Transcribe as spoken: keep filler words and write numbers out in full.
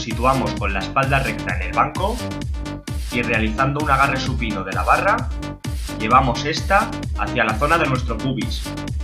nos situamos con la espalda recta en el banco y realizando un agarre supino de la barra, llevamos esta hacia la zona de nuestro pubis.